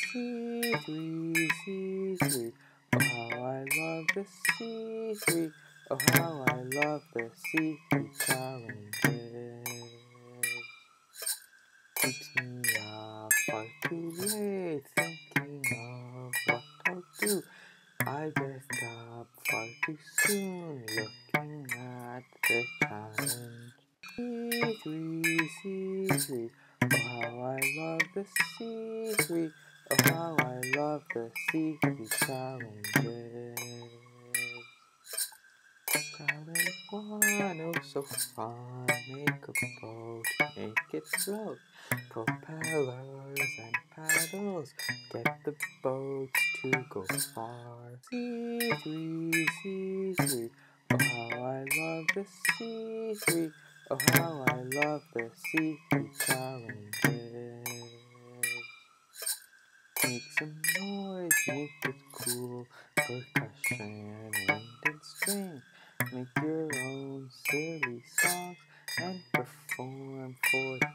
C3, C3. Oh, how I love the C3. Oh, how I love the C3 challenges. Keeps me up far too late thinking of what I'll do. I get up far too soon looking at the challenge. C3, C3. Oh, how I love the C3. Oh, how I love the C3 challenges. Challenge 1, oh so fun. Make a boat, make it float. Propellers and paddles, get the boats to go far. C3, C3. Oh, how I love the C3. Oh, how I love the C3 challenges. Make some noise, make it cool. Percussion, wind and string. Make your own silly songs and perform for